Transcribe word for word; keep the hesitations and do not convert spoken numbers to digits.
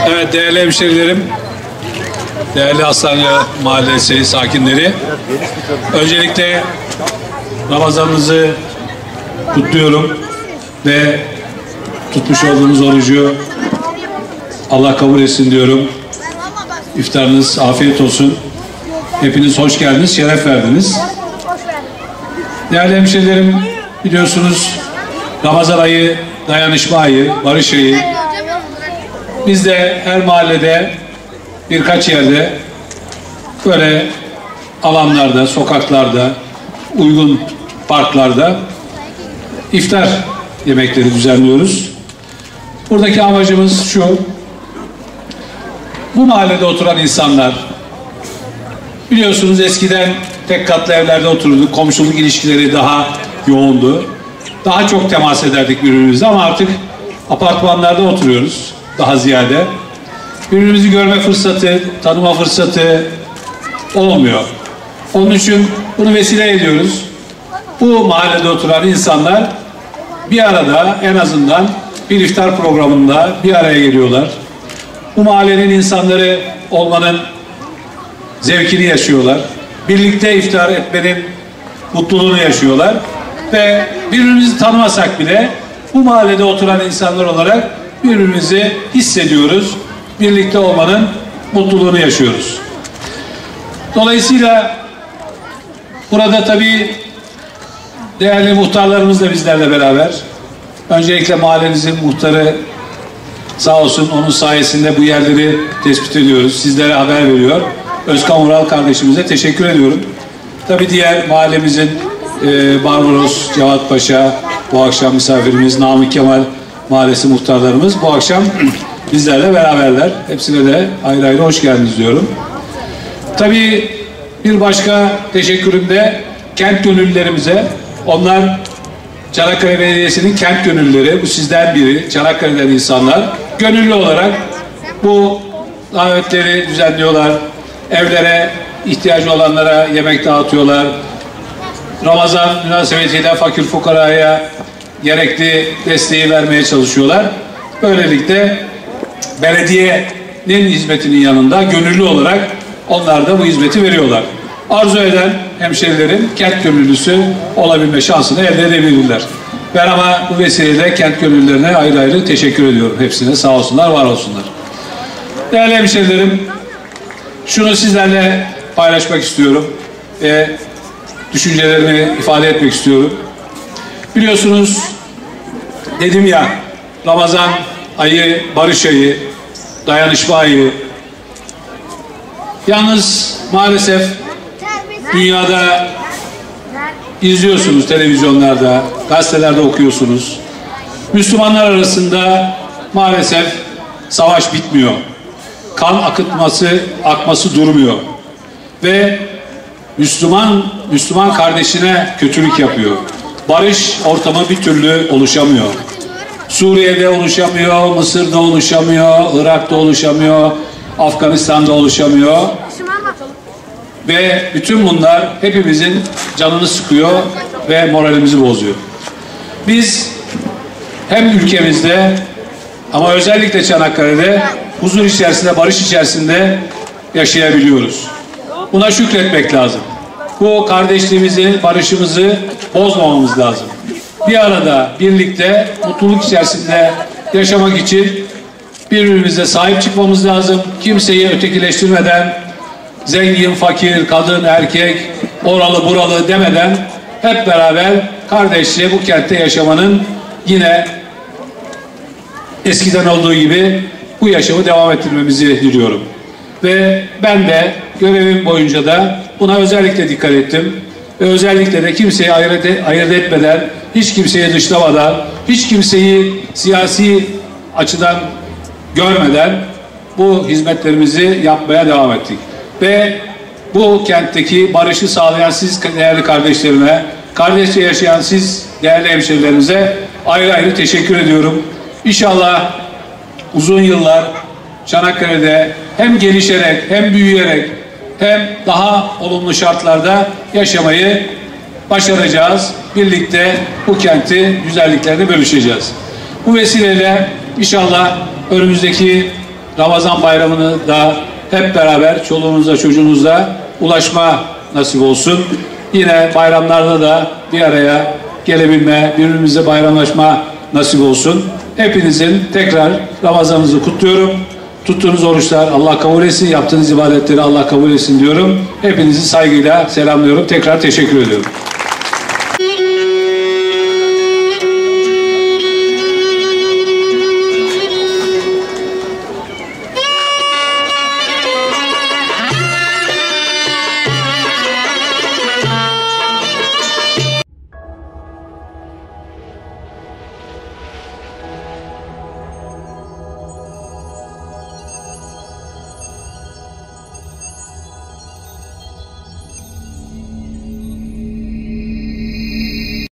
Evet değerli hemşerilerim, değerli Hastane Mahallesi sakinleri, öncelikle Ramazanınızı kutluyorum ve tutmuş olduğunuz orucu Allah kabul etsin diyorum. İftarınız afiyet olsun. Hepiniz hoş geldiniz, şeref verdiniz. Değerli hemşerilerim, biliyorsunuz Ramazan ayı, dayanışma ayı, barış ayı. Biz de her mahallede, birkaç yerde böyle alanlarda, sokaklarda, uygun parklarda iftar yemekleri düzenliyoruz. Buradaki amacımız şu: bu mahallede oturan insanlar, biliyorsunuz eskiden tek katlı evlerde otururduk, komşuluk ilişkileri daha yoğundu. Daha çok temas ederdik birbirimizle ama artık apartmanlarda oturuyoruz daha ziyade. Birbirimizi görme fırsatı, tanıma fırsatı olmuyor. Onun için bunu vesile ediyoruz. Bu mahallede oturan insanlar bir arada, en azından bir iftar programında bir araya geliyorlar. Bu mahallenin insanları olmanın zevkini yaşıyorlar. Birlikte iftar etmenin mutluluğunu yaşıyorlar. Ve birbirimizi tanımasak bile bu mahallede oturan insanlar olarak birbirimizi hissediyoruz. Birlikte olmanın mutluluğunu yaşıyoruz. Dolayısıyla burada tabii değerli muhtarlarımız da bizlerle beraber. Öncelikle mahallemizin muhtarı sağ olsun, onun sayesinde bu yerleri tespit ediyoruz. Sizlere haber veriyor. Özkan Ural kardeşimize teşekkür ediyorum. Tabii diğer mahallemizin e, Barbaros, Cevat Paşa, bu akşam misafirimiz, Namık Kemal Mahallesi muhtarlarımız bu akşam bizlerle beraberler. Hepsine de ayrı ayrı hoş geldiniz diyorum. Tabii bir başka teşekkürüm de kent gönüllülerimize. Onlar Çanakkale Belediyesi'nin kent gönüllüleri. Bu sizden biri. Çanakkale'den insanlar. Gönüllü olarak bu davetleri düzenliyorlar. Evlere ihtiyacı olanlara yemek dağıtıyorlar. Ramazan münasebetiyle fakir fukaraya gerekli desteği vermeye çalışıyorlar. Böylelikle belediyenin hizmetinin yanında gönüllü olarak onlar da bu hizmeti veriyorlar. Arzu eden hemşerilerin kent gönüllüsü olabilme şansını elde edebilirler. Ben ama bu vesileyle kent gönüllülerine ayrı ayrı teşekkür ediyorum. Hepsine sağ olsunlar, var olsunlar. Değerli hemşerilerim, şunu sizlerle paylaşmak istiyorum ve düşüncelerimi ifade etmek istiyorum. Biliyorsunuz, dedim ya, Ramazan ayı, barış ayı, dayanışma ayı. Yalnız maalesef dünyada izliyorsunuz, televizyonlarda, gazetelerde okuyorsunuz. Müslümanlar arasında maalesef savaş bitmiyor. Kan akıtması, akması durmuyor. Ve Müslüman, Müslüman kardeşine kötülük yapıyor. Barış ortamı bir türlü oluşamıyor. Suriye'de oluşamıyor, Mısır'da oluşamıyor, Irak'ta oluşamıyor, Afganistan'da oluşamıyor. Ve bütün bunlar hepimizin canını sıkıyor ve moralimizi bozuyor. Biz hem ülkemizde ama özellikle Çanakkale'de huzur içerisinde, barış içerisinde yaşayabiliyoruz. Buna şükretmek lazım. Bu kardeşliğimizi, barışımızı bozmamamız lazım. Bir arada, birlikte, mutluluk içerisinde yaşamak için birbirimize sahip çıkmamız lazım. Kimseyi ötekileştirmeden, zengin, fakir, kadın, erkek, oralı, buralı demeden hep beraber kardeşçe bu kentte yaşamanın yine eskiden olduğu gibi bu yaşamı devam ettirmemizi diliyorum. Ve ben de görevim boyunca da buna özellikle dikkat ettim. Ve özellikle de kimseyi ayırt, ayırt etmeden, hiç kimseyi dışlamadan, hiç kimseyi siyasi açıdan görmeden bu hizmetlerimizi yapmaya devam ettik. Ve bu kentteki barışı sağlayan siz değerli kardeşlerime, kardeşçe yaşayan siz değerli hemşerilerimize ayrı ayrı teşekkür ediyorum. İnşallah uzun yıllar Çanakkale'de hem gelişerek hem büyüyerek hem daha olumlu şartlarda yaşamayı başaracağız. Birlikte bu kenti güzelliklerini bölüşeceğiz. Bu vesileyle inşallah önümüzdeki Ramazan bayramını da hep beraber çoluğunuzla çocuğunuzla ulaşma nasip olsun. Yine bayramlarda da bir araya gelebilme, birbirimize bayramlaşma nasip olsun. Hepinizin tekrar Ramazanınızı kutluyorum. Tuttuğunuz oruçlar Allah kabul etsin, yaptığınız ibadetleri Allah kabul etsin diyorum. Hepinizi saygıyla selamlıyorum. Tekrar teşekkür ediyorum.